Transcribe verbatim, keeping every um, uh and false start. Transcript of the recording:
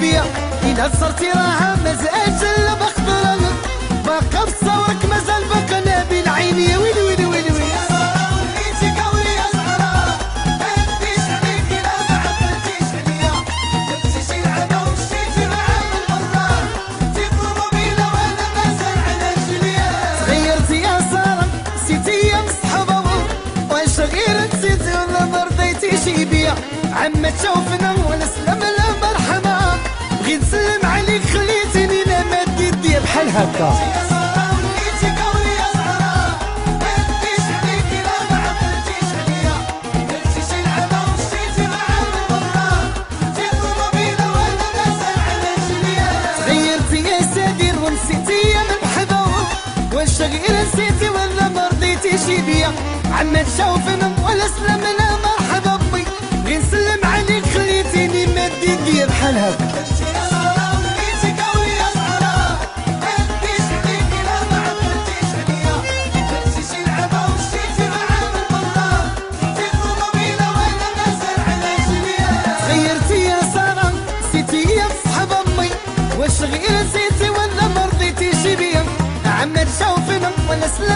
بيا إلا صرتي راها مازال جل بخضر باقا بصورك مازال باقا نابل عيني يا ويلي ويلي ويلي ويلي يا زهرة وليتي قولي يا زهرة ما نديش عليك إلا ما عبرتيش عليا درتي شي لعبة ومشيتي معاه بالمرة في الطوموبيلة وأنا مازال على رجليا تغيرتي يا سارة نسيتي يا مصحبة واش غير نسيتي ولا ما رضيتيش بيا عما تشوفنا ولا سلام لا مرحبا بغيت نسلم عليك خليتيني لا ما دير بحال هكا يا زهرة وليتي قولي يا زهرة ما نديش عليك إلا ما عبرتيش عليا درتي شي لعبة ومشيتي معاه بالمرة في الطوموبيلة وأنا مازال على رجليا تغيرتي يا سدير ونسيتي يا مرحبا واش غير نسيتي ولا ما رضيتيش بيا عما تشوفنا ولا سلام لا مرحبا بي غير نسلم عليك خليتيني ما دير بحال هكا يا زهرة وليتي قولي يا زهرة ما نديش عليك إلا ما عبرتيش عليا درتي شي لعبة ومشيتي معاه بالمرة في الطوموبيلة وأنا مازال على رجليا تغيرتي يا سارة نسيتي يا صحاب أمي واش غير نسيتي ولا ما رضيتيش بيا عما تشوفنا ولا سلام